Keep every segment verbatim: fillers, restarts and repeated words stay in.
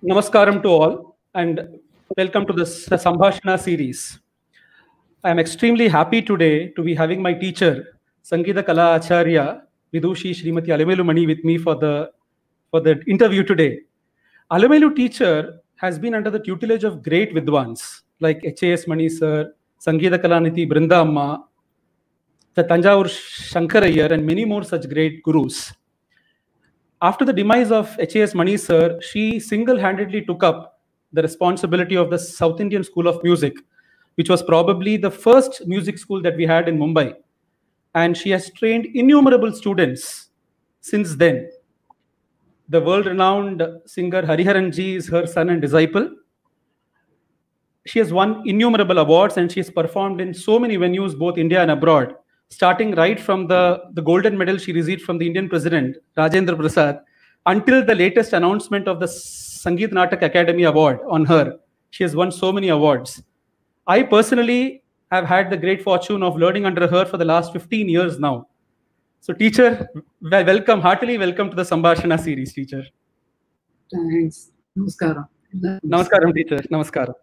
Namaskaram to all, and welcome to this Sambhashana series. I am extremely happy today to be having my teacher, Sangeeta Kala Acharya, Vidushi Srimati Alamelu Mani, with me for the, for the interview today. Alamelu teacher has been under the tutelage of great Vidwans like H A S Mani sir, Sangeeta Kalaniti Brinda Amma, the Tanjavur Shankarayar, and many more such great gurus. After the demise of H A S Mani sir, she single-handedly took up the responsibility of the South Indian School of Music, which was probably the first music school that we had in Mumbai. And she has trained innumerable students since then. The world-renowned singer Hariharan Ji is her son and disciple. She has won innumerable awards and she has performed in so many venues, both India and abroad, starting right from the, the golden medal she received from the Indian president, Rajendra Prasad, until the latest announcement of the Sangeet Natak Academy Award on her. She has won so many awards. I personally have had the great fortune of learning under her for the last fifteen years now. So teacher, welcome, heartily welcome to the Sambhashana series, teacher. Thanks. Namaskaram. Namaskaram, teacher. Namaskaram.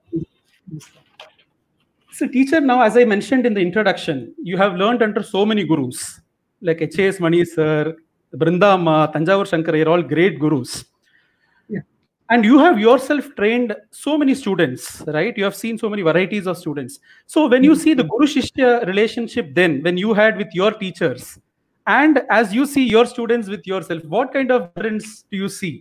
So teacher, now as I mentioned in the introduction, you have learned under so many gurus, like H A S Mani sir, Brinda Amma, Tanjavur Shankarayar, all great gurus. Yeah. And you have yourself trained so many students, right? You have seen so many varieties of students. So when you see the Guru-Shishya relationship then, when you had with your teachers, and as you see your students with yourself, what kind of difference do you see?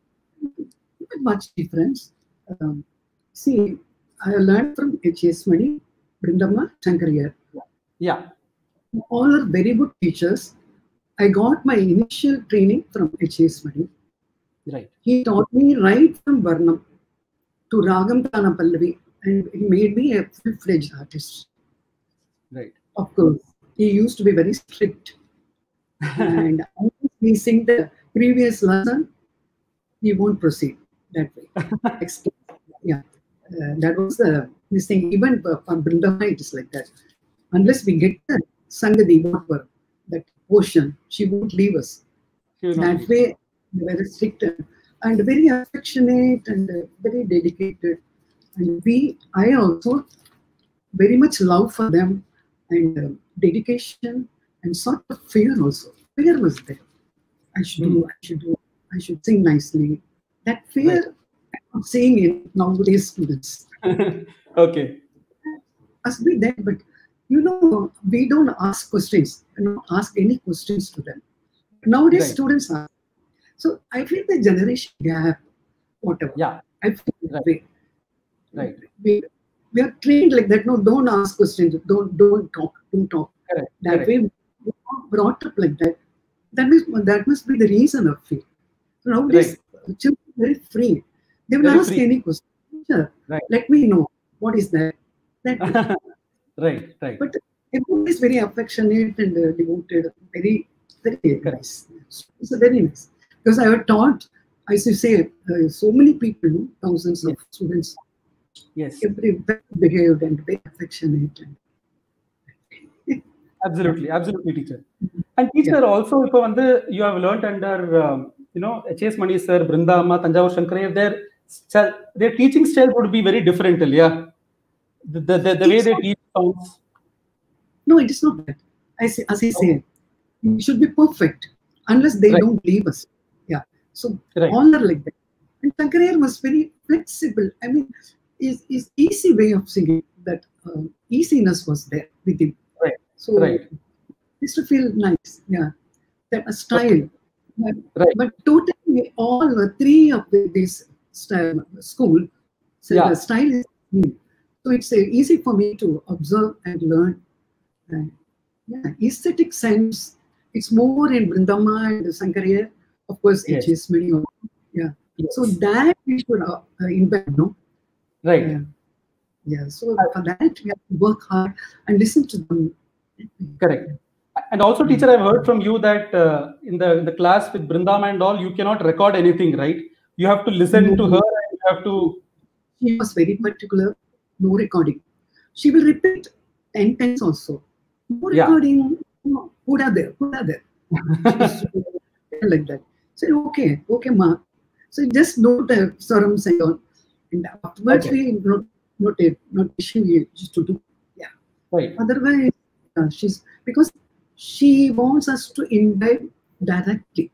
Not much difference. Um, see, I learned from H A S Mani, Brindamma, Shankarayar. Yeah. All are very good teachers. I got my initial training from H A S Mani. Right. He taught me right from Varnam to Ragam Tana Pallavi, and he made me a full-fledged artist. Right. Of course, he used to be very strict. And once we sing the previous lesson, he won't proceed that way. Yeah. Uh, that was the this thing. Even from Brindamma, it is like that. Unless we get the Sangadi, whatever, that portion, she won't leave us. That way, very strict and very affectionate and uh, very dedicated. And we, I also very much love for them and uh, dedication and sort of fear also. Fear was there. I should mm. do, I should do, I should sing nicely. That fear, right. I'm seeing in nowadays students. Okay. Must be there, but you know, we don't ask questions. We don't ask any questions to them. Nowadays, right. students ask. So I feel the generation gap, whatever. Yeah. I feel that way. Right. We, we are trained like that. No, don't ask questions. Don't don't talk. Don't talk. Correct. That Correct. way, we are brought up like that. That means that must be the reason of fear. So nowadays, right. children are very free. They will very ask free. Any question. Sure. Right. Let me know what is that. That. Right. Right. But everyone is very affectionate and uh, devoted. Very, very nice. So very nice. Because I have taught, as you say, uh, so many people, thousands yes. of students. Yes. Every very behaved and very affectionate. Absolutely, absolutely, teacher. And teacher, yeah. also, if uh, you have learned under, um, you know, H A S Mani sir, Brinda Amma, Tanjavur Shankarayar, their their teaching style would be very different, yeah. The the, the, the way they teach sounds. No, it is not that. I say, as I say, oh. it should be perfect unless they right. don't leave us. Yeah. So right. all are like that. And Shankarayar was very flexible. I mean, is is easy way of singing. That uh, easiness was there with him. Right. So right. it used to feel nice. Yeah. That a style. Okay. But, right. but totally all the three of the, this style school. So yeah. the style is new. So it's uh, easy for me to observe and learn. And yeah, aesthetic sense. It's more in Brindamma and Shankarayar. Of course, yes. H A S Mani. Yeah. Yes. So that we should uh, uh, impact, no? Right. Yeah. Yeah. So for that, we have to work hard and listen to them. Correct. And also, teacher, I've heard from you that uh, in the in the class with Brindamma and all, you cannot record anything, right? You have to listen no. to her and you have to. She was very particular. No recording. She will repeat ten times also. No recording. Yeah. Put her there. Put her there. Like that. So okay, okay, ma. So just note uh, Swarams and all. And afterwards, Okay. we not not a notation we used to do. Yeah. Right. Otherwise, uh, she's because she wants us to imbibe directly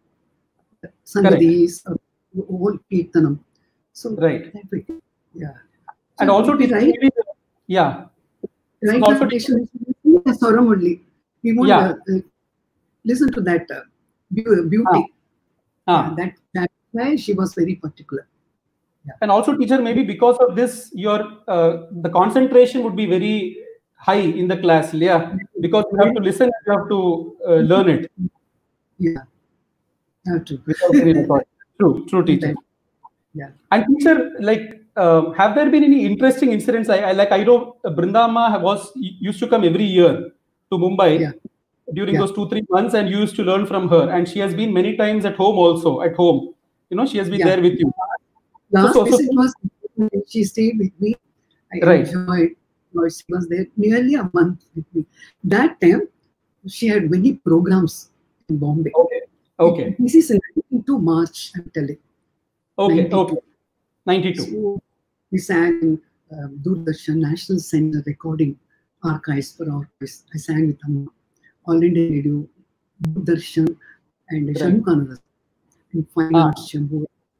Sangadis, uh, whole Kirtanam. So Right. that way, yeah. And So also, we teacher, write, maybe, yeah. write also notation. Swaram only. We want Yeah. uh, uh, listen to that uh, beau- beauty. Ah. Yeah, that that's why she was very particular. And also, teacher, maybe because of this, your uh, the concentration would be very high in the class, yeah, because you have to listen, you have to uh, learn it Yeah, have to. without any record. True, true, teacher. Yeah. And teacher, like, um, have there been any interesting incidents? I, I like I know Brindama was used to come every year to Mumbai Yeah. during Yeah. those two three months, and you used to learn from her. And she has been many times at home also. At home, you know, she has been Yeah. there with you. Last So- so- visit was she stayed with me. I Right. enjoyed. Well, she was there nearly a month with me. That time, she had many programs in Bombay. Okay. Okay. This is into March, I'm telling. Okay. ninety-two. Okay. ninety-two. So we sang in um, Doordarshan National Center Recording Archives for Archives. I sang with Amma, All India Radio, Doordarshan, and Right. Shanmukananda, and Fine Ah. Arts Shambhu,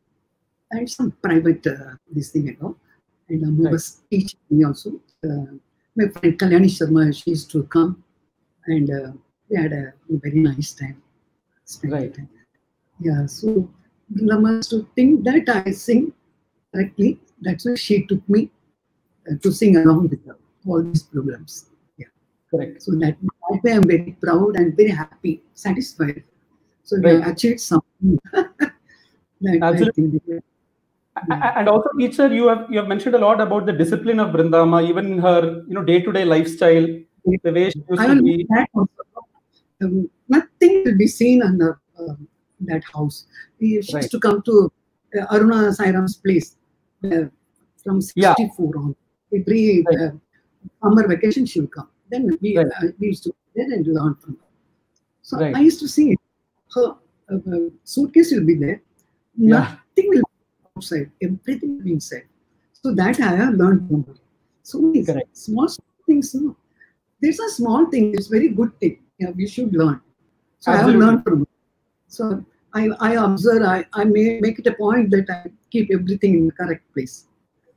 and some private uh, this thing and all. And Amma Right. was teaching me also. Uh, my friend Kalyani Sharma, she used to come, and uh, we had a very nice time. Spent the Right. time. Yeah, so Brindama used to think that I sing correctly. That's why she took me uh, to sing along with her, all these programs. Yeah. Correct. So that, that way I'm very proud and very happy, satisfied. So Right. I achieved something. that Absolutely. I think that- A- And also, teacher, you have you have mentioned a lot about the discipline of Brindama, even in her you know day to day lifestyle, the way she used I to will be. make that also. Um, nothing will be seen under um, that house. We, she Right. used to come to uh, Aruna Sairam's place uh, from Yeah. sixty-four on. Every Right. uh, summer vacation she will come. Then we, Right. uh, we used to go there and learn from her. So Right. I used to see her uh, uh, suitcase will be there. Yeah. Nothing will be outside. Everything will be inside. So that I have learned from her. So many Correct. small things. No. There's a small thing. It's very good thing. Yeah, we should learn. So I Absolutely. have learned from her. So I, I observe, I, I may make it a point that I keep everything in the correct place.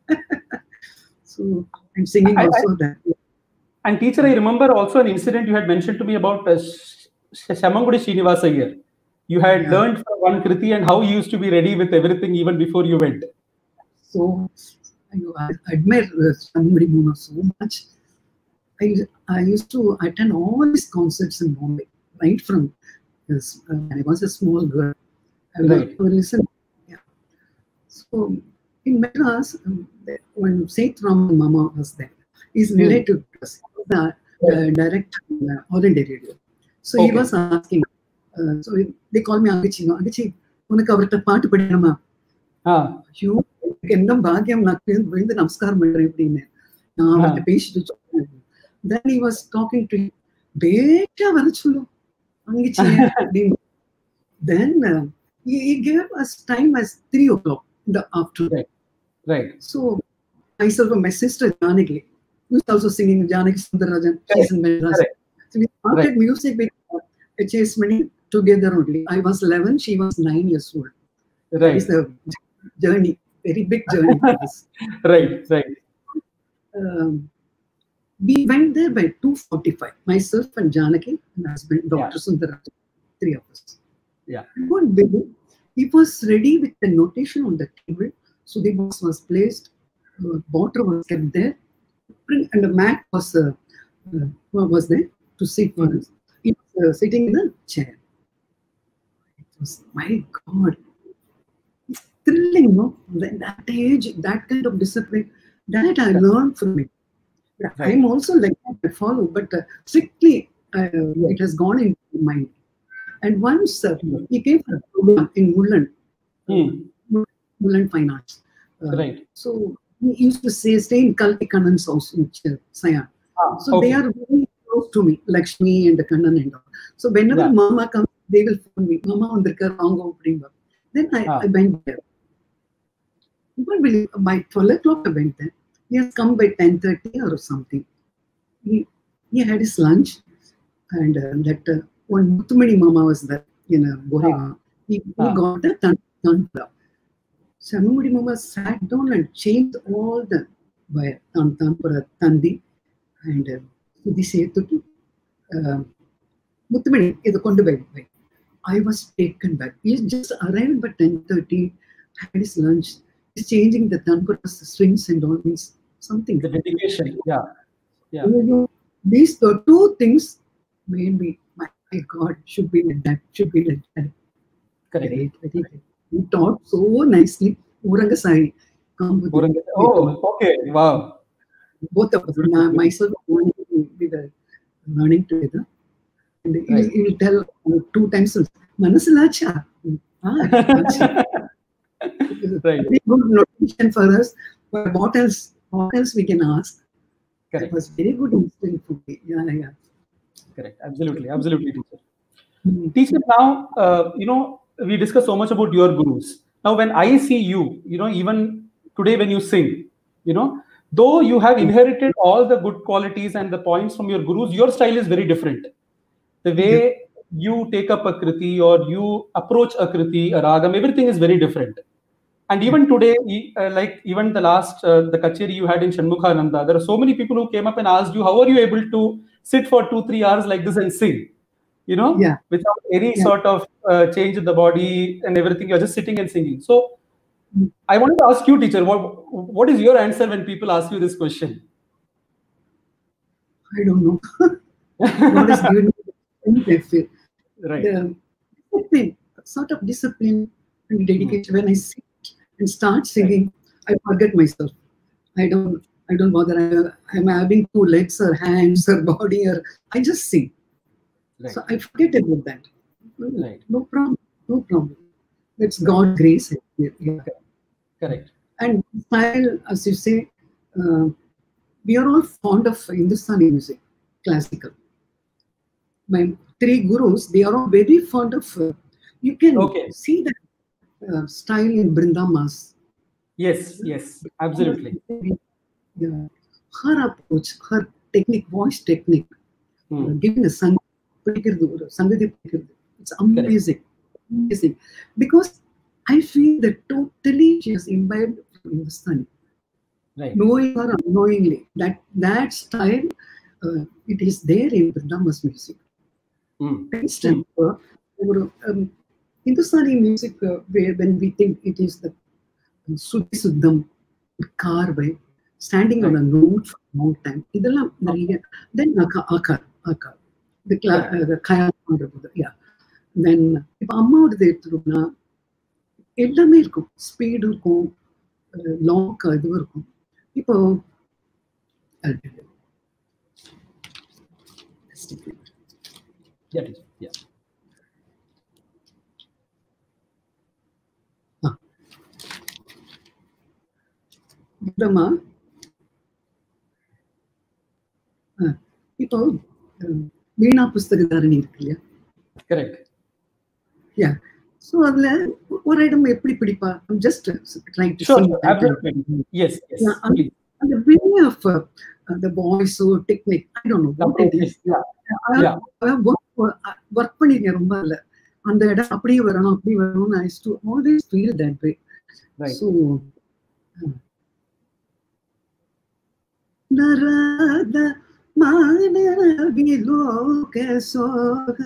So I'm singing I- I- also that. And teacher, I remember also an incident you had mentioned to me about uh, Sh- Sh- Shamangudi Srinivasa here. You had Yeah. learned from one Kriti and how you used to be ready with everything even before you went. So I, I admire uh, Shamangudi Mona so much. I, I used to attend all these concerts in Bombay, right from this, uh, when I was a small girl. I would Right. listen. Yeah. So in Madras, um, when Saint Raman Mama was there, he's Hmm. related to us, the, the director of uh, All India Radio. So he Okay. was asking, uh, so they call me Angichi. Angichi, உனக்கு அவர்கிட்ட பாட்டு படிக்கணுமா? Ah. ஐயோ எனக்கு என்ன பாக்கியம், நான் விழுந்து நமஸ்காரம் பண்றேன் அப்படின்னு நான் அவர்கிட்ட பேசிட்டு சொன்னேன். Then he was talking to him. பேட்டா வர சொல்லு அங்கிச்சி அப்படின்னு. Then uh, he, he gave us time as three o'clock in the afternoon. Right. Right. So myself and my sister Janaki, who is also singing Janaki Sundarajan, she's in Madras. Correct. So we started Right. music with H S Mani together only. I was eleven, she was nine years old. That Right. is the journey, very big journey for us. Right. Right. Um, we went there by two forty-five, myself and Janaki and husband, Doctor Yeah. Sundarajan, three of us. Yeah. One baby, he was ready with the notation on the table. So the box was placed, uh, water was kept there, and the mat was uh, uh, was there to sit for us. He was uh, sitting in a chair. It was, my God, it's thrilling, no? That, that age, that kind of discipline, that I learned from it. Right. I'm also like that, I follow, but uh, strictly uh, it has gone into my mind. And once uh, he came for a program in Woodland, Hmm. Woodland Fine Arts. Uh, Right. So he used to say, stay in Kalki Kannan's house in Ch- Sayan. Ah, So they okay. are very close to me, Lakshmi and the Kannan and all. So whenever Yeah. Mama comes, they will phone me, Mama, vandirukar, vaanga, appadinga. Then I, Ah. I went there. You can't believe, by twelve o'clock I went there. He has come by ten thirty or something. He, he had his lunch, and uh, that uh, one Muttumadi Mama was there in a Borega. Ah. He, he Ah. got a tan- tantra. So Muttumadi Mama sat down and changed all the by tan- tantra tandi and uh, Sudhi Sethutu. Uh, Muttumadi, idu kondu vai. I was taken back. He just arrived by ten thirty, had his lunch. He's changing the tantra strings and all these something. The dedication, yeah, yeah. You know, these the two things made me, my God, should be like that, should be like that. Correct. Great, very great. He taught so nicely. Uranga Sai, Uranga- oh, okay, wow. Both of us, my- myself, we were learning together. And he, Right. he will tell uh, two times, Manasilacha. Ah, acha. Right. Very good notation for us. But what else? What else we can ask? Correct. It was very good instinct for me. Yeah, yeah. Correct. Absolutely. Absolutely, teacher. Mm. Teacher, now, uh, you know, we discuss so much about your gurus. Now, when I see you, you know, even today when you sing, you know, though you have inherited all the good qualities and the points from your gurus, your style is very different. The way you take up a kriti or you approach a kriti, a ragam, everything is very different. And even today, e- uh, like even the last, uh, the kacheri you had in Shanmukhananda, there are so many people who came up and asked you, how are you able to sit for two, three hours like this and sing? You know, Yeah. without any Yeah. sort of uh, change in the body and everything, you're just sitting and singing. So Mm. I wanted to ask you, teacher, what, what is your answer when people ask you this question? I don't know. God has given me the strength, I feel. Right. The discipline, sort of discipline and dedication. When I sit and start singing, I forget myself. I don't. I don't bother. I, I'm having two legs or hands or body, or I just sing. Right. So I forget about that. Right. No problem. No problem. It's God's grace. Yeah. Correct. And style, as you say, uh, we are all fond of Hindustani music, classical. My three gurus, they are all very fond of. Uh, you can Okay. see that uh, style in Brindamas. Yes, yes, absolutely. Yeah. Her approach, her technique, voice technique, Hmm. uh, giving a sang, sangati, it's amazing, amazing. Because I feel that totally she has imbibed from Hindustani, Right. knowing or unknowingly. That that style, uh, it is there in Brindamas music. Hmm. For instance, uh, um, Hindustani music, uh, where when we think it is the Sudhi Suddham, Karvai, standing on a note for a long time. Idella nariya. Then Akar, Akar, Akar. The cla- uh, the Khayal, yeah. Then இப்போ அம்மாவோடது எடுத்துட்டோம்னா எல்லாமே இருக்கும், speed இருக்கும், lock இதுவும் இருக்கும். இப்போ Yeah, teacher. Yeah. இதமா இப்போ வீணா புஸ்தகதாரணி இருக்கு இல்லையா? Correct. Yeah. So அதுல ஒரு இடம் எப்படி பிடிப்பா? I'm just trying to Sure, sing sure, that. absolutely. Yes, yes. Yeah, and, Please. and the way of uh, uh, the voice or technique, I don't know what it is. Yeah. I- Yeah. I work work பண்ணிருக்கேன் ரொம்ப இல்ல. அந்த இடம் அப்படியே வரணும், அப்படி வரணும்னு I used to always feel that way. Right. So uh, நராத மானவிலோக சோக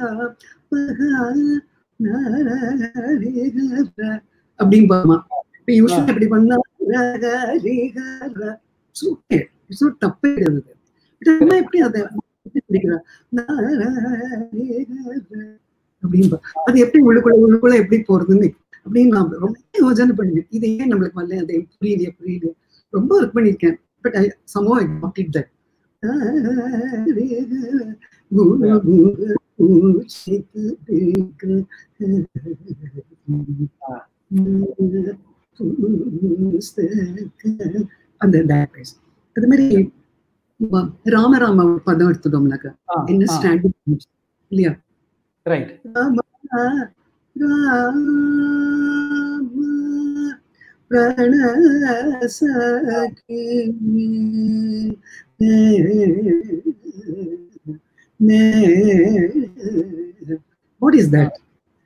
அப்படிம்பாமா. இப்ப யூஸ்வலி எப்படி பண்ணா சூப்பர், இட்ஸ் நாட் தப்பே கிடையாது. இதெல்லாம் எப்படி அதை பிடிக்கிறா அப்படின்பா. அது எப்படி உள்ளுக்குள்ள உள்ளுக்குள்ள எப்படி போறதுன்னு அப்படின்னு நான் ரொம்ப யோசனை பண்ணுவேன். இது ஏன் நம்மளுக்கு வரல, அது புரியலையே புரியலையே ரொம்ப ஒர்க் பண்ணிருக்கேன். But I somehow I got it that. அந்த அது மாதிரி ராமராம பதம் எடுத்துட்டோம்னாக்கா Ah, என்ன ah. ஸ்டாண்ட் இல்லையா? Right. Rama Rama What is that?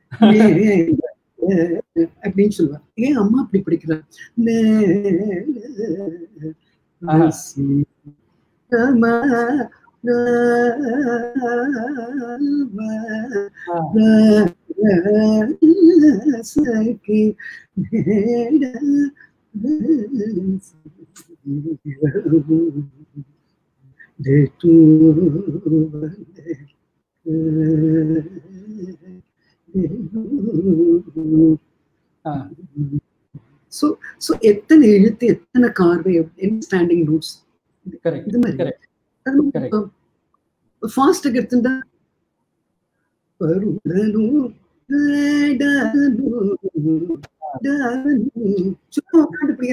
அப்படின்னு சொல்லுவா. ஏன் அம்மா அப்படி படிக்கிறார்? So, so எத்தனை எழுத்து, எத்தனை கார்வை, ஸ்டாண்டிங் நோட்ஸ், இது மாதிரி ஃபாஸ்ட் எடுத்துட்டா சும்மா உட்காந்து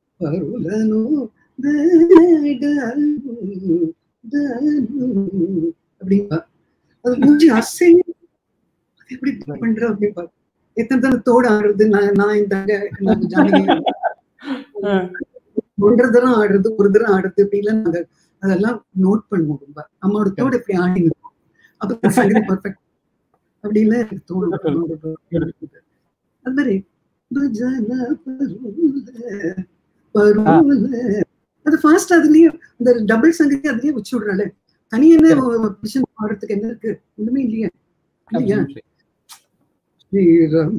அப்படின்பா. அது மூஞ்சி அசை எப்படி பண்ற அப்படின்பா. எத்தனை தடவை தோடு ஆடுறது, நான் நான் இந்த ஒன்றரை தரம் ஆடுறது, ஒரு தரம் ஆடுறது அப்படிலாம் நாங்க அதெல்லாம் நோட் பண்ணுவோம். ரொம்ப அம்மாவோட தோடு எப்படி ஆடி அப்ப சங்கதி பர்ஃபெக்ட் அப்படின்னு எனக்கு தோணும். அது மாதிரி அது ஃபாஸ்ட் அதுலயே இந்த டபுள் சங்கதி அதுலயே வச்சு விடுறாள். தனி என்ன ஆடுறதுக்கு என்ன இருக்கு? ஒண்ணுமே இல்லையா இல்லையா? ஸ்ரீராம்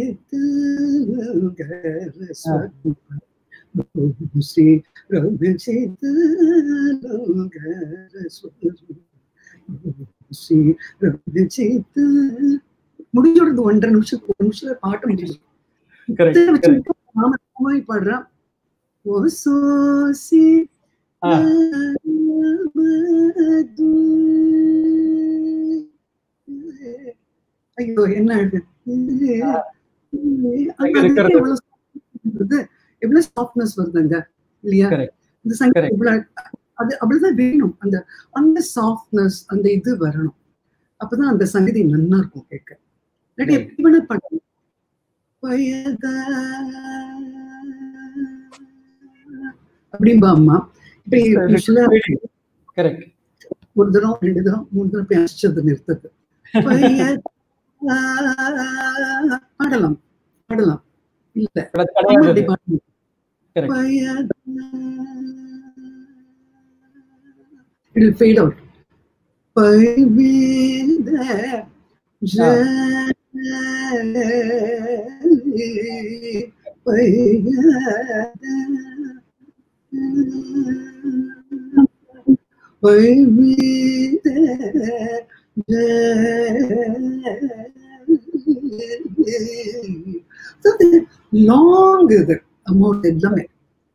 முடிஞ்சோட ஒன்றரை நிமிஷம் ஒரு நிமிஷத்துல பாட்டு முடிஞ்சு பாடுறான். ஐயோ என்ன எவ்வளவு சாஃப்ட்னஸ் வருதுங்க இல்லையா? இந்த சங்கீதம் எவ்வளவு அது அப்படிதான் வேணும். அந்த அந்த சாஃப்ட்னஸ் அந்த இது வரணும். அப்பதான் அந்த சங்கீதம் நல்லா இருக்கும் கேட்க. இல்லாட்டி எப்படி வேணா பண்ணணும். அப்படின்பா அம்மா. இப்படி ஒரு தரம் ரெண்டு தரம் மூணு தரம் போய் அசிச்சது நிறுத்தது. பாடலாம் பாடலாம் இல்ல அப்படி பாடணும். It will fade out. Long இது அமௌண்ட் எல்லாமே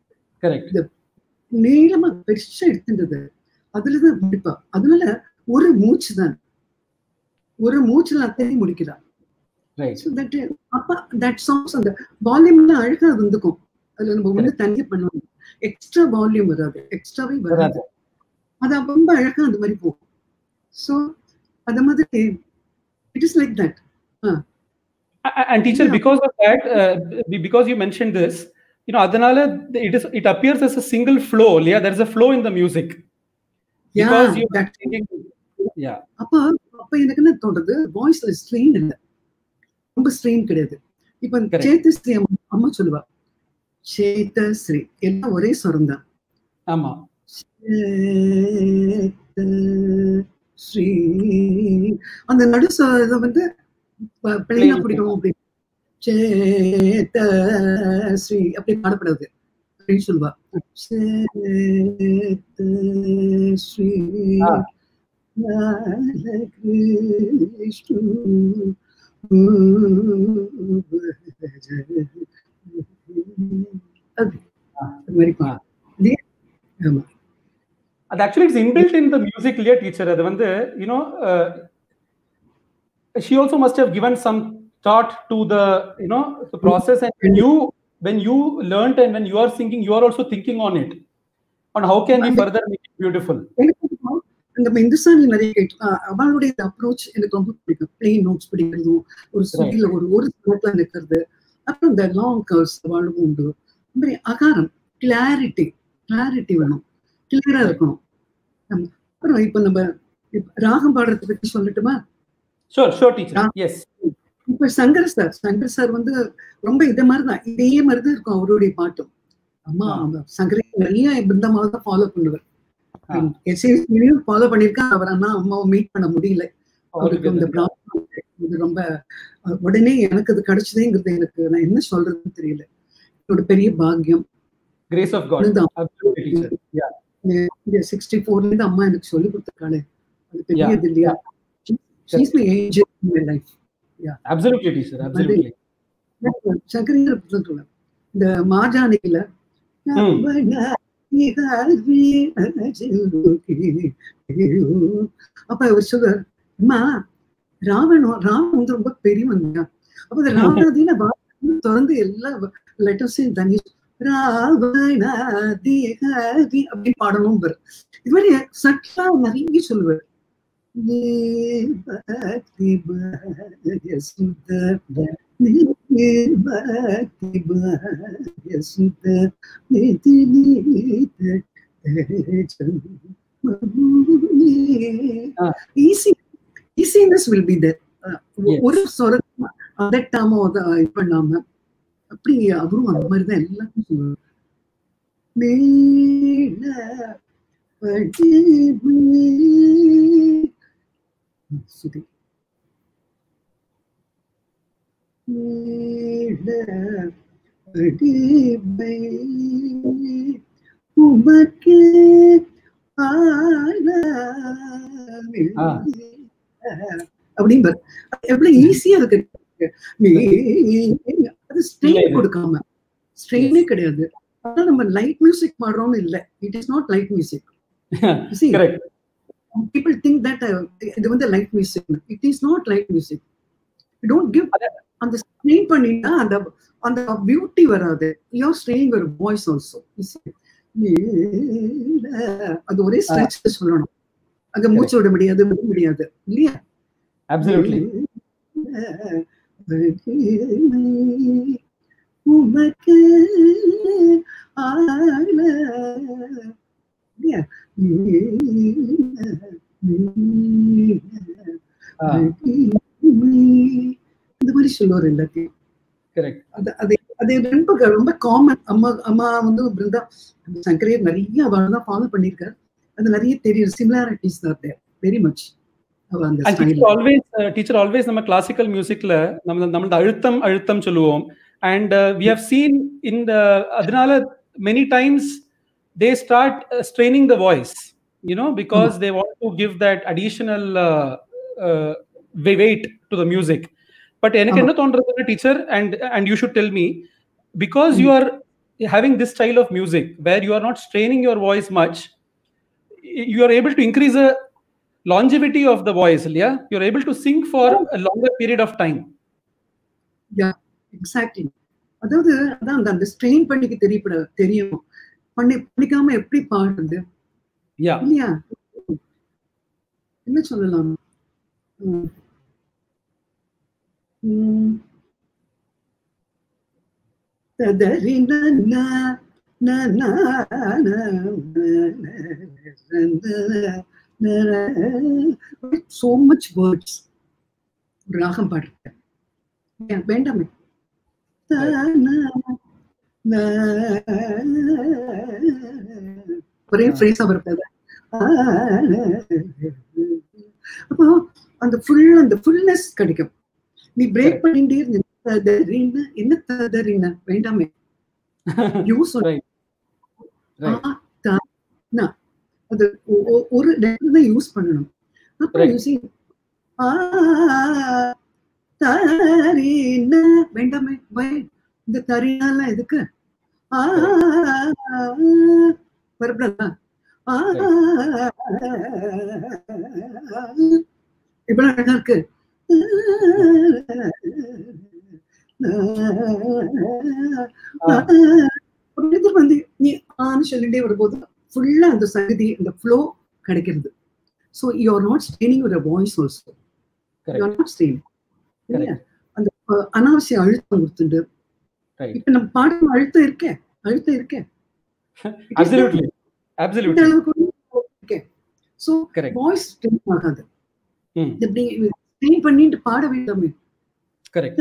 நீளமா பெருசா எடுத்துட்டது அதுலதான் முடிப்பா. அதனால ஒரு மூச்சு தான், ஒரு மூச்சுல அத்தனை முடிக்கிறான். அப்ப தட் சாங்ஸ் அந்த வால்யூம்ல அழகா வந்துக்கும். அதுல நம்ம வந்து தனியா பண்ணுவோம், எக்ஸ்ட்ரா வால்யூம் வராது, எக்ஸ்ட்ராவே வராது. அது ரொம்ப அழகா அந்த மாதிரி போகும். சோ அத மாதிரி it is like that. Uh. And teacher, yeah. because of that, uh, because you mentioned this, you know, adanala it is it appears as a single flow. Yeah, there is a flow in the music. Because yeah, you that thinking, yeah. அப்ப அப்ப எனக்கு என்ன தோணுது, வாய்ஸ்ல strain இல்ல, ரொம்ப strain கிடையாது. இப்ப சேத்தஸ்ரீ அம்மா சொல்லுவா, சேத்தஸ்ரீ எல்லாம் ஒரே ஸ்வரம் தான். ஆமா, ஸ்ரீ அந்த நடு இதை வந்து பிள்ளைங்க பிடிக்கணும் அப்படி சேத்த ஸ்ரீ அப்படி பாடப்படாது அப்படின்னு சொல்லுவா. சேத்த ஸ்ரீ அது மாதிரி ஆமா. அது actually it's inbuilt in the music layer, teacher. அது வந்து you know uh, she also must have given some thought to the you know the process, and when you when you learned and when you are singing, you are also thinking on it, on how can we further make it beautiful. இந்த இந்துஸ்தானி நிறைய அவளுடைய approach எனக்கு ரொம்ப பிடிக்கும். Plain notes பிடிக்கிறதும், ஒரு சுதியில ஒரு ஒரு ஸ்லோக்ல நிற்கிறது, அப்புறம் இந்த லாங் கர்வ்ஸ் அவளும் உண்டு. மாதிரி அகாரம், கிளாரிட்டி கிளாரிட்டி வேணும், கிளியரா இருக்கணும். அப்புறம் இப்ப நம்ம ராகம் பாடுறதை பத்தி சொல்லட்டுமா? Sure, sure, teacher. Yes. இப்ப சங்கர் சார் சங்கர் சார் வந்து ரொம்ப இத மாதிரிதான், இதே மாதிரிதான் இருக்கும் அவருடைய பாட்டும். அம்மா சங்கரை நிறைய பிருந்தமாக தான் ஃபாலோ பண்ணுவார். எஸ்ஏசியும் ஃபாலோ பண்ணிருக்கேன். அவர் அண்ணா அம்மாவை மீட் பண்ண முடியல. அவருக்கு இந்த ப்ராப்ளம் இது ரொம்ப உடனே எனக்கு அது கிடைச்சதேங்கிறது எனக்கு நான் என்ன சொல்றதுன்னு தெரியல. என்னோட பெரிய பாக்கியம். Grace of God. Absolutely, teacher. Yeah. sixty four ல இருந்து அம்மா எனக்கு சொல்லி கொடுத்திருக்காளே, அது பெரியது இல்லையா? She's my angel in my life. Yeah. Absolutely, teacher. Absolutely. சங்கரீர் சொல்லுவேன் இந்த மாஜானில அப்ப அவர் சொல்றார், அம்மா ராவணம் ராவன் வந்து ரொம்ப பெரியவன். அப்ப இந்த ராவணாதீன திறந்து எல்லா லெட்டர்ஸையும் தனி ராவணாதி அப்படின்னு பாடணும். இது மாதிரி சட்டா நிறைய சொல்லுவார். Easy, easiness will be there. ஒரு சொரம் அதட்டாமோ இது பண்ணாம அப்படி அவரும் அந்த மாதிரிதான் எல்லாத்தையும் சொல்லுவார். சுதி உமக்கே அப்படின்ப எவ்வளவு ஈஸியா இருக்கு. அது ஸ்ட்ரெயின் கொடுக்காம, ஸ்ட்ரெயினே கிடையாது. ஆனா நம்ம லைட் மியூசிக் பாடுறோம்னு இல்லை. It is not light music. People think that uh, இது வந்து light music. It is not light music. You don't give அந்த ஸ்ட்ரெயின் பண்ணினா அந்த அந்த பியூட்டி வராது. You are straining your voice also. அது ஒரே ஸ்ட்ரெச் சொல்லணும். அங்க மூச்சு விட முடியாது, விட முடியாது இல்லையா? Absolutely. உமக்கு ஆல இந்த மாதிரி சொல்லுவார் எல்லாத்தையும். அது ரொம்ப ரொம்ப காமன். அம்மா அம்மா வந்து பிருந்தா சங்கரேர் நிறைய அவள் தான் ஃபாலோ பண்ணிருக்காரு. அது நிறைய தெரியும். சிமிலாரிட்டிஸ் தான் there very much. Teacher always நம்ம கிளாசிக்கல் மியூசிக்ல நம்ம நம்ம அழுத்தம் அழுத்தம் சொல்லுவோம். And uh, we have seen in the adinala many times they start uh, straining the voice, you know, because mm. they want to give that additional uh, uh, weight to the music. But enakku enna thondradhu teacher, and and you should tell me, because mm. you are having this style of music where you are not straining your voice much, you are able to increase the longevity of the voice. Yeah, you are able to sing for a longer period of time. Yeah. Exactly. அதாவது அதான் அந்த strain பண்ணிக்க தெரியப்பட தெரியும். பண்ணி பண்ணிக்காம எப்படி பாடுறது இல்லையா? என்ன சொல்லலாம்? so much words ராகம் பாடுறேன் வேண்டாமே. ஒரே ஃப்ரேஸ் வருது. அப்போ அந்த ஃபுல் அந்த ஃபுல்னஸ் கிடைக்கும். நீ பிரேக் பண்ணிட்டே இருந்த என்ன ததறின வேண்டாமே. யூஸ் அது ஒரு தான் யூஸ் பண்ணணும். அப்புறம் யூசிங் தரின வேண்டாமே. இந்த தரினால எதுக்கு வரப்படா இவ்வளவு அழகா இருக்கு. வந்து நீ ஆன்னு சொல்லிட்டே வரும்போது ஃபுல்லா அந்த சகதி அந்த ஃப்ளோ கிடைக்கிறது. So you are not straining your voice also. You are not straining. அந்த அனாவசிய அழுத்தம் கொடுத்துட்டு இப்ப நம்ம பாடம் அழுத்தம் இருக்கேன், அழுத்தம் இருக்கே. Absolutely. Absolutely. Okay. So, Correct. voice strain ஆகாது. Hmm. இப்படி strain பண்ணிட்டு பாட வேண்டாமே. Correct.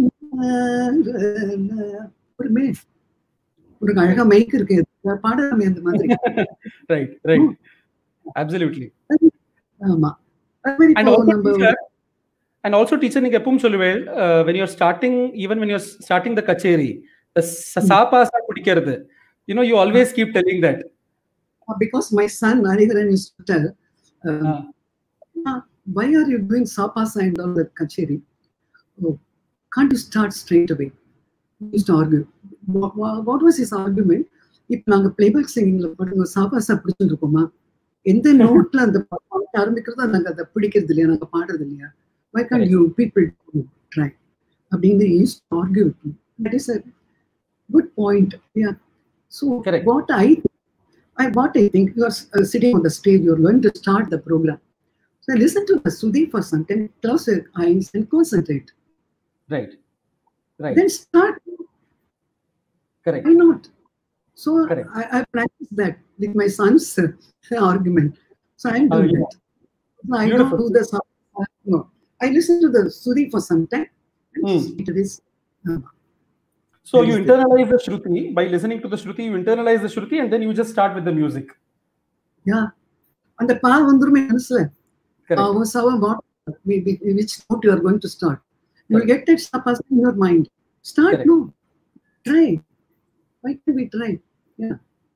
ஒரு மே ஒரு அழகா மைக் இருக்கு, பாடலாமே அந்த மாதிரி. Right, right. Absolutely. ஆமா. அது மாதிரி And இப்போ also, நம்ம teacher, and also teacher நீங்க எப்பவும் சொல்லுவேன், uh, when you're starting, even when you're starting the kacheri, the sapasa kudikiradhu, you know, you always keep telling that. Because my son Haridharan used to tell, um, Ah. "Ah, why are you doing sapasa and all that kacheri? Oh, can't you start straight away?" He used to argue. What, what was his argument? If நாங்க playback singing ல பாடுங்க சாபாசா பிடிச்சிட்டு இருக்கோமா, எந்த நோட்ல அந்த பாட்டு ஆரம்பிக்கிறதோ நாங்க அதை பிடிக்கிறது இல்லையா, நாங்க பாடுறது இல்லையா, why can't you people try அப்படின்னு he used to argue with me. That is a good point. Yeah. So Correct. what I I what I think, you are uh, sitting on the stage, you are going to start the program. So listen to the Sudhi for some time, close your eyes and concentrate. Right. Right. Then start. Correct. Why not? So Correct. I, I practice that with my son's uh, argument. So I'm doing Oh, yeah. that. So I Beautiful. don't do the uh, no. I listen to the Sudhi for some time. And Hmm. it is. Uh, So you internalize the Shruti. By listening to the Shruti, you internalize the Shruti and then you just start with the music. yeah. And the pa vandurume manasla. Correct. Uh, so what, which note you are going to start. You will get that sapasa in your mind. Start, Correct. no. Try. Why can't we try? Yeah.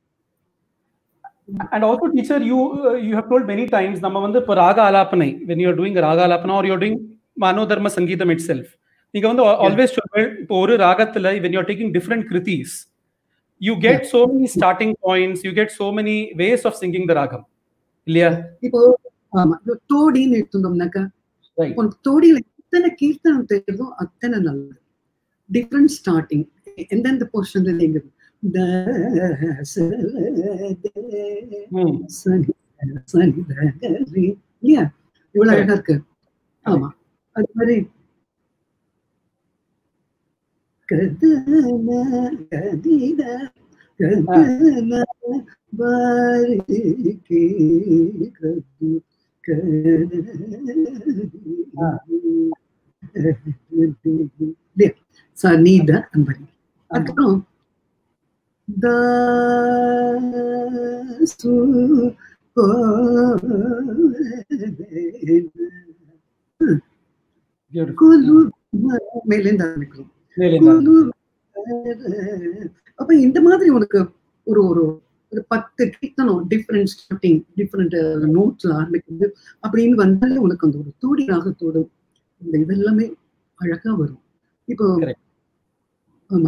And also, teacher, you uh, you have told many times, nama vandu ipo raga alapanai, when you are doing raga alapana or you are doing manodharma sangeetam itself, நீங்க வந்து always சொல்வேன், இப்போ ஒரு ராகத்துல when you are taking different kritis, you get Yeah. so many starting points, you get so many ways of singing the ragam. இல்லையா? இப்போ ஆமா, தோடின்னு எடுத்துட்டோம்னாக்கா, Right. தோடியில எத்தனை கீர்த்தனம் தெரியுதோ அத்தனை நல்லது. டிஃப்ரெண்ட் ஸ்டார்டிங், எந்தெந்த போர்ஷன்ல நீங்க Hmm. இல்லையா, இவ்வளவு அழகா இருக்கு. ஆமா, அது மாதிரி கதன கதித கதன பாரிகே கது கத சனித அந்த மாதிரி. அதுக்கப்புறம் தாசு கொலு மேலேந்து ஆரம்பிக்கிறோம். அப்ப இந்த மாதிரி உனக்கு ஒரு ஒரு ஒரு பத்து கீர்த்தனம் டிஃப்ரெண்ட் ஸ்டார்டிங், டிஃப்ரெண்ட் நோட்ஸ்ல ஆரம்பிக்கிறது அப்படின்னு வந்தாலே உனக்கு அந்த ஒரு தோடி ராகத்தோடு இந்த இதெல்லாமே அழகா வரும். இப்போ ஆமா,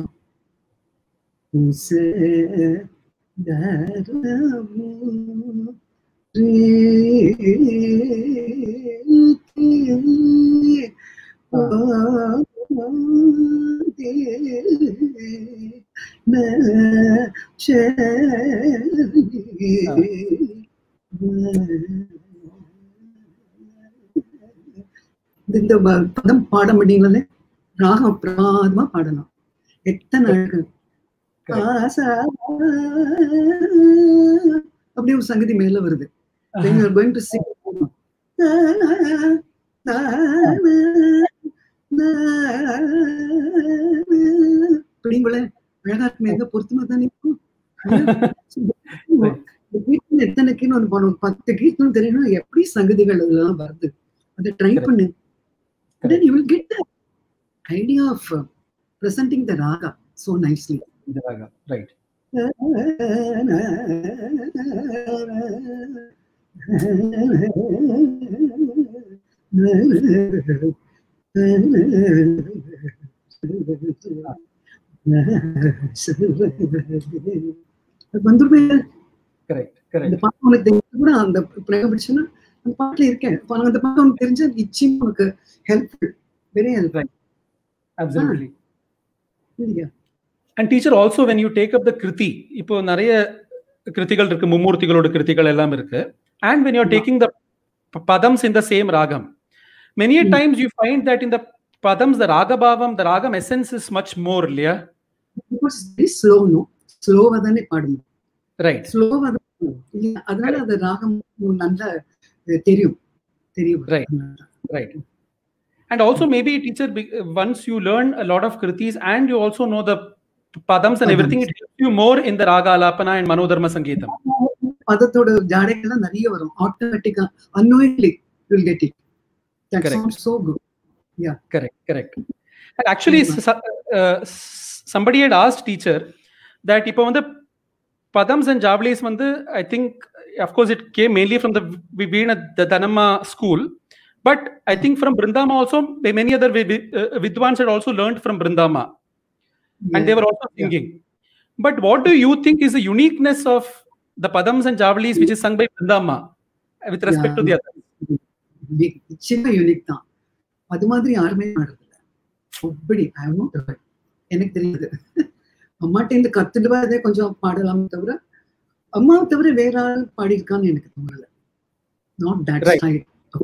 இந்த பதம் பாட முடியல, ராகம் பிரமாதமா பாடலாம். எத்தனை அழகு, அப்படி ஒரு சங்கதி மேல வருது. When you are going to sing, அப்படிங்களே அழகா இருக்குமே, எங்க பொருத்தமா தானே இருக்கும். எத்தனை கீர்த்தனம் பண்ணும், பத்து கீர்த்தனம் தெரியணும், எப்படி சங்கதிகள் அதெல்லாம் வருது, அதை ட்ரை பண்ணு. Then you will get the idea of uh, presenting the raga so nicely. The raga, right. வந்துருமே. Correct, correct. இந்த பாட்டு உனக்கு தெரிஞ்சு கூட அந்த பிரயோகம் பிடிச்சுன்னா அந்த பாட்டுல இருக்கேன், அந்த பாட்டு உனக்கு தெரிஞ்ச நிச்சயம் உனக்கு helpful, very helpful. Absolutely. Yeah. And teacher, also when you take up the kriti, இப்போ நிறைய கிருதிகள் இருக்கு, மும்மூர்த்திகளோட கிருதிகள் எல்லாம் இருக்கு. And when you are taking the padams in the same ragam, many mm. times you find that in the padams, the raga bhavam, the ragam essence is much more, இல்லையா? Because it's very slow, no? ஸ்லோவா தானே பாடணும். Right ஸ்லோவா தான் பாடணும். இல்ல, அதனால அது ராகம் நல்லா அஹ், தெரியும் தெரியும் Right. Right. And also maybe teacher, be- once you learn a lot of kritis and you also know the padams and everything, it helps you more in the raga alapana and manodharma sangeetam. பதத்தோட ஜாடைகள்லாம் நிறைய வரும் ஆட்டோமேட்டிக்கா unknowingly you'll get it. That Correct. sounds so good. Yeah. Correct, correct. And actually, s- uh, s- somebody had asked teacher that இப்போ வந்து padams and javlis வந்து, I think, of course, it came mainly from the Vivina the Dhanamma school, but I think from Brindama also, many other vi- vi- uh, Vidwans had also learned from Brindama, and they were also singing. But what do you think is the uniqueness of the padams and javlis which is sung by Brindama with respect to the others? Big- சின்ன unique தான். அது மாதிரி யாருமே பாடுறதில்ல. அப்படி I have not heard. எனக்கு தெரியாது. அம்மாட்ட இருந்து கத்துட்டு அதே கொஞ்சம் பாடலாம் தவிர அம்மாவை தவிர வேற ஆள் பாடியிருக்கான்னு எனக்கு தோணல. Not that Right. Style.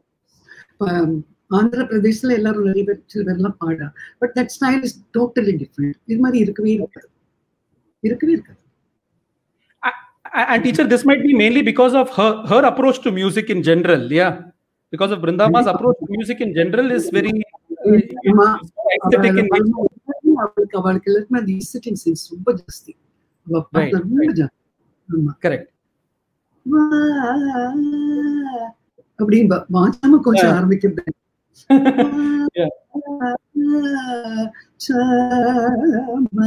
Andhra பிரதேஷ்ல எல்லாரும் நிறைய பேர் சில பேர்லாம் பாடுறா. But that style is totally different. இது மாதிரி இருக்கவே இருக்காது. இருக்கவே இருக்காது. A- And teacher, this might be mainly because of her her approach to music in general, yeah. Because of Brindama's approach to music in general is very uh, ஆமா. aesthetic in nature. அவளுக்கு அவளுக்கு எல்லாருக்குமே அந்த இசிட்டிங் sense ரொம்ப ஜாஸ்தி. அவ Right, பாட்டுல ரொம்ப right. ஜாஸ்தி. ஆமா. Correct. வா, அப்படின்னு வாசாம கொஞ்சம் Yeah. ஆரம்பிக்கிறது. Yeah. சாம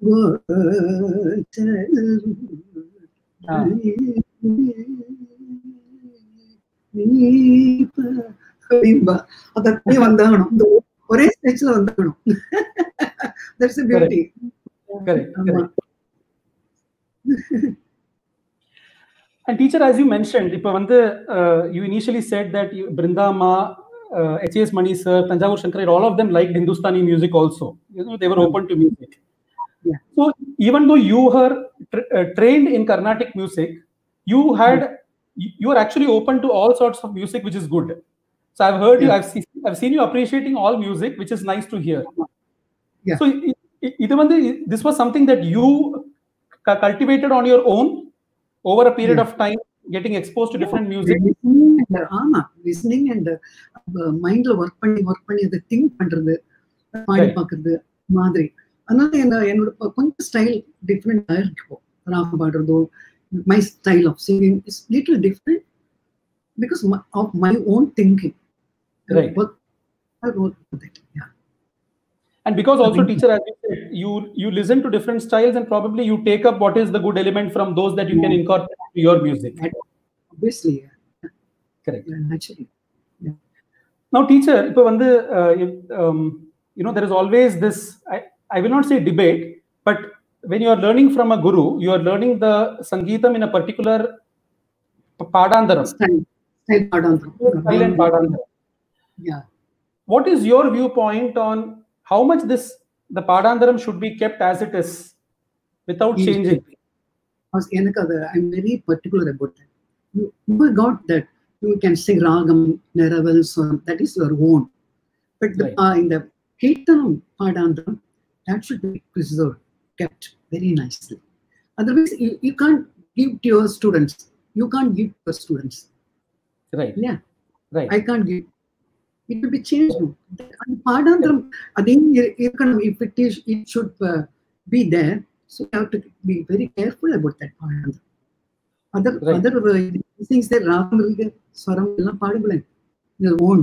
ஓட்டல் Ah. நீப்ப அப்படின்பா. அது அப்படியே வந்தாகணும். இந்த ஒரே ஸ்டேஜ்ல வந்தாகணும். That's a beauty. Correct, ஆமா. correct. And teacher, as you mentioned, இப்போ வந்து uh, you initially said that you, Brindama, uh, H S Mani sir, Tanjavur Shankar, all of them liked Hindustani music also. You know, they were open to music. Yeah. So even though you were tra- uh, trained in Carnatic music, you had you, you were actually open to all sorts of music, which is good. So I've heard you, Yeah. I've seen, I've seen you appreciating all music, which is nice to hear. Yeah. So i- i- இது வந்து this was something that you cu- cultivated on your own over a period Yeah. of time, getting exposed to different music. And, ஆமா listening and மைண்ட்ல work பண்ணி work பண்ணி அதை think பண்றது பாடி Right. பாக்குறது மாதிரி. அதனால என்ன என்னோட ப- கொஞ்சம் ஸ்டைல் டிஃப்ரெண்டா இருக்கும். ராகம் பாடுறதோ my style of singing is little different because of my own thinking. Right. And because also, teacher, as you said, you you listen to different styles and probably you take up what is the good element from those that you can incorporate to your music. Obviously, Correct. naturally. Now, teacher, இப்போ வந்து uh, if, um, you know, there is always this, I, I will not say debate, but when you are learning from a guru, you are learning the Sangeetam in a particular pa- Padandaram. Style, style பாடாந்தரம். Style and Padandaram. Yeah. What is your viewpoint on how much this, the Padandaram should be kept as it is without Yes. changing? Because எனக்கு அது I'm very particular about that. You, you got that you can sing ragam, neravels, or that is your own. But the, Right. uh, in the kirtanam padandram, that should be preserved, kept very nicely. Otherwise, you, you can't give to your students. You can't give to your students. Right. Yeah, Right. I can't give. It will be changed. And padandram, again, if it is, it should uh, be there. So you have to be very careful about that padandram. Other Right. other uh, things that ragam, swaram, எல்லாம் பாடுங்களேன். Your own.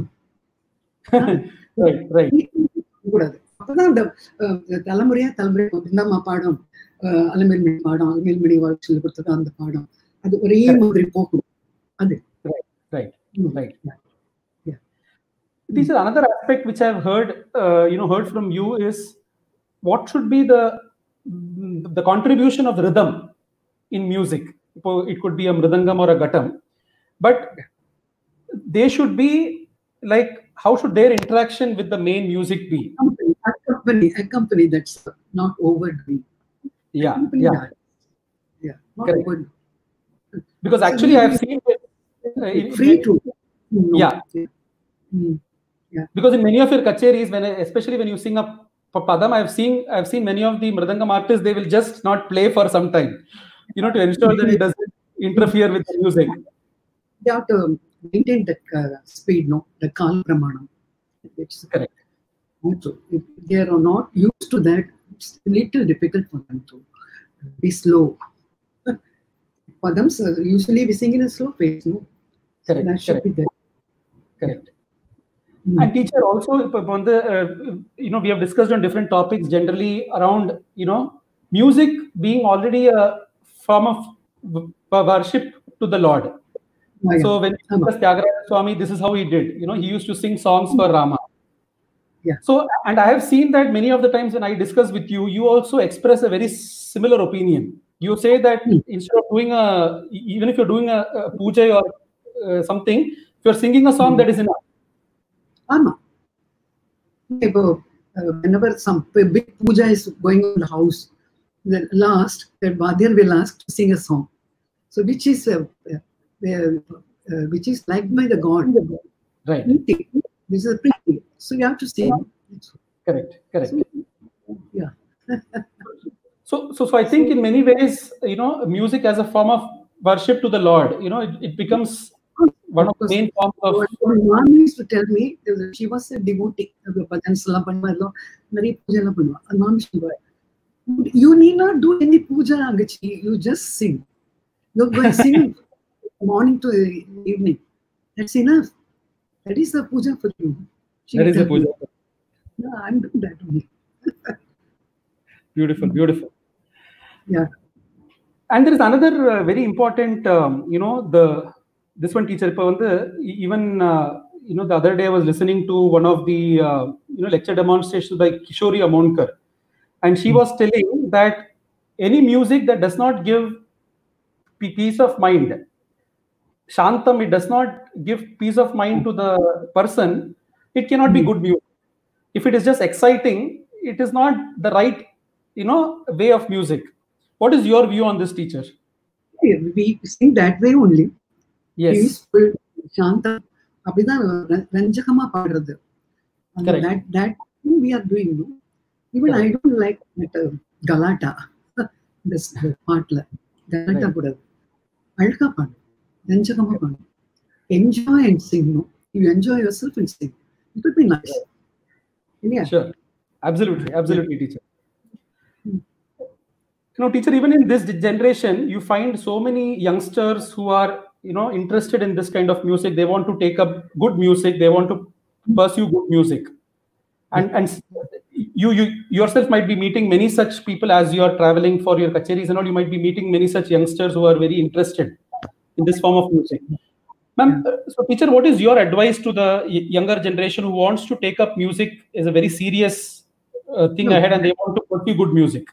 Right. Right. கூடாது. அப்பதான் அந்த அஹ், தலைமுறையா தலைமுறை பிருந்தாமா பாடம், அஹ், அலமேல்மணி பாடம், அலமேல்மணி வாழ்க்கை சொல்லி கொடுத்தது அந்த பாடம், அது ஒரே Correct. மாதிரி போகும். அது Right. Mm. Right. Yeah. Yeah. Teacher, another aspect which I've heard, uh, you know, heard from you is what should be the the contribution of rhythm in music. So it could be a mridangam or a ghatam, but they should be like, how should their interaction with the main music be? Accompany, accompany, accompany that's not overdoing. Yeah, Accompany yeah. that. Yeah, not Correct. overdoing. Because actually, I have seen with, uh, in- Free to. No. Yeah. Mm. because in many of your kacheris, when especially when you sing a for Padam, I've seen I've seen many of the Mridangam artists, they will just not play for some time, you know, to ensure that it doesn't interfere with the music. They have to maintain that uh, speed, no, the Kal Pramanam. It's correct. If they are not used to that, it's a little difficult for them to be slow. Padams uh, usually we sing in a slow pace, no? Correct. So that should correct. be there. Correct. Mm. And teacher, also, on the, uh, you know, we have discussed on different topics generally around, you know, music being already a form of worship to the Lord. Oh, yeah. So when we discuss Tyagaraja Swami, this is how he did. You know, he used to sing songs for Rama. Yeah. So, and I have seen that many of the times when I discuss with you, you also express a very similar opinion. You say that Mm. instead of doing a, even if you're doing a, a puja or uh, something, if you're singing a song, Mm. that is enough. Ama. Uh, whenever some big puja is going on in the house, the last, the Vadyar will ask to sing a song. So which is uh, uh, uh, which is liked by the God. Right. This is a pretty. So you have to sing. Correct. Correct. So, yeah. so, so, so I think in many ways, you know, music as a form of worship to the Lord, you know, it, it becomes one of the main forms of. My mom used to tell me, she was a devotee. You need not do any puja, Agachi. You just sing. You're going to sing morning to evening. That's enough. That is the puja for you. She That is the puja. Yeah, I'm doing that only. Beautiful, beautiful. Yeah. And there is another uh, very important, um, you know, the this one teacher, even, uh, you know, the other day I was listening to one of the, uh, you know, lecture demonstrations by Kishori Amonkar. And she was telling that any music that does not give peace of mind, Shantam, it does not give peace of mind to the person, it cannot be good music. If it is just exciting, it is not the right, you know, way of music. What is your view on this, teacher? We sing that way only. Yes. Peaceful, Shantam. Ranjakama paadrathu. That that thing we are doing. Even Correct. I don't like that uh, Galata. This part. Galata pudadu. Alka paadu. Ranjakama paadu. Enjoy and sing. No? You enjoy yourself and sing. It would be nice. Yeah. Sure. Absolutely. Absolutely, teacher. You know, teacher, even in this generation, you find so many youngsters who are, you know, interested in this kind of music. They want to take up good music. They want to pursue good music. And and you you yourself might be meeting many such people as you are traveling for your kacheris and all. You might be meeting many such youngsters who are very interested in this form of music. Ma'am, so teacher, what is your advice to the younger generation who wants to take up music as a very serious uh, thing no. ahead and they want to pursue good music?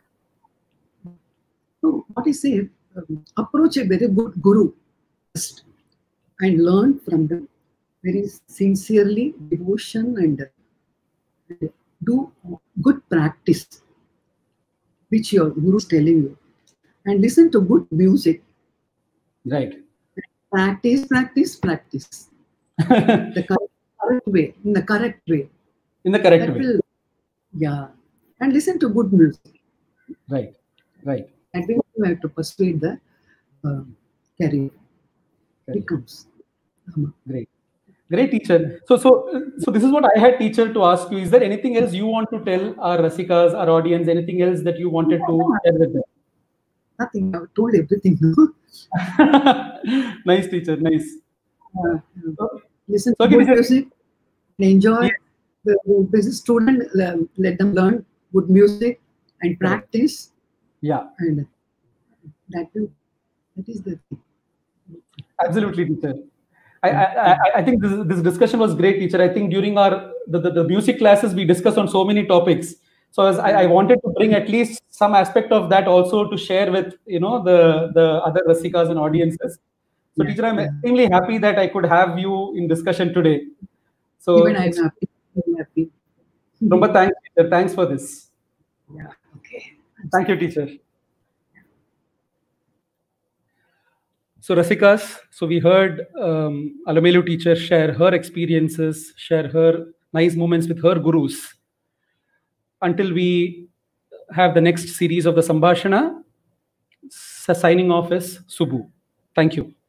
So what I say, um, approach a very good guru first and learn from them very sincerely, devotion, and uh, do good practice, which your guru is telling you, and listen to good music. Right. Practice, practice, practice. The correct, correct way, in the correct way. In the correct that way. Will, yeah. And listen to good music. Right, right. I think you have to persuade the uh, career. It comes. Great. Great, teacher. So, so, so this is what I had, teacher, to ask you. Is there anything else you want to tell our Rasikas, our audience, anything else that you wanted yeah, to share with them? Nothing. I've told everything. No? Nice, teacher. Nice. Uh, uh, listen so, to good music. Enjoy. Yeah. The, the student, uh, let them learn good music and practice. Yeah. And that, that is the thing. Absolutely, teacher. I, I, I think this, this discussion was great, teacher. I think during our the, the, the music classes, we discussed on so many topics. So as I, I wanted to bring at least some aspect of that also to share with, you know, the, the other Rasikas and audiences. So, yeah, teacher, I'm yeah. extremely happy that I could have you in discussion today. So, even I'm happy. I'm happy. Rumba, thanks, teacher. Thanks for this. Yeah. Okay. Thank you, teacher. So, Rasikas, so we heard um, Alamelu teacher share her experiences, share her nice moments with her gurus. until we have the next series of the Sambhashana, signing off is Subbu. Thank you.